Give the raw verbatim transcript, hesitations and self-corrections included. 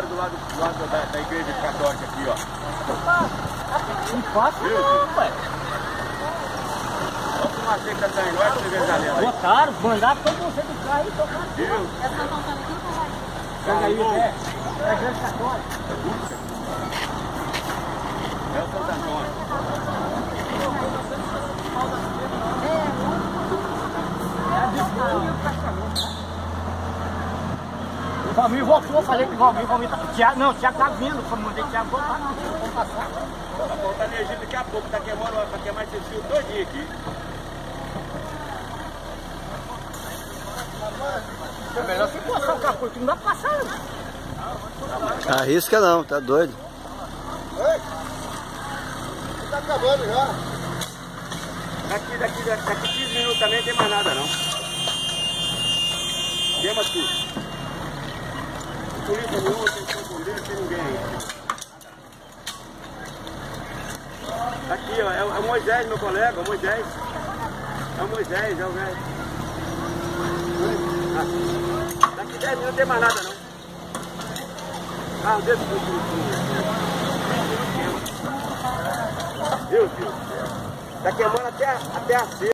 agora do lado, do lado da, da igreja católica aqui, ó. Não passa não, pai. Olha como a seca tá indo, olha pra você ver essa lenda aí. Botaram, mandaram todo você do carro e tocaram. Viu? Essa montando aqui não vai. Pega aí, é. É a igreja católica. É o Santo Antônio. O Valmir voltou, falei que o Valmir, o Valmir tá... Thiago, não, o Thiago tá vindo, como mandei o Thiago voltar, não, vamos passar. Tá faltando energia daqui a pouco, tá queimando, vai queimar esse fio todinho aqui. É melhor você passar o capô, que não dá pra passar. Arrisca não, tá doido. Oi? Tá acabando já. Daqui, daqui, daqui, daqui quinze minutos também não tem mais nada não. Queima tudo. Polícia nenhuma, tem que bombeiro, não tem ninguém aí. Tá aqui, ó, é o Moisés, meu colega, o Moisés. É o Moisés, é o velho. Ah, daqui dez minutos não tem mais nada não. Ah, o dedo do Viu, filho? Tá queimando até, até a cera.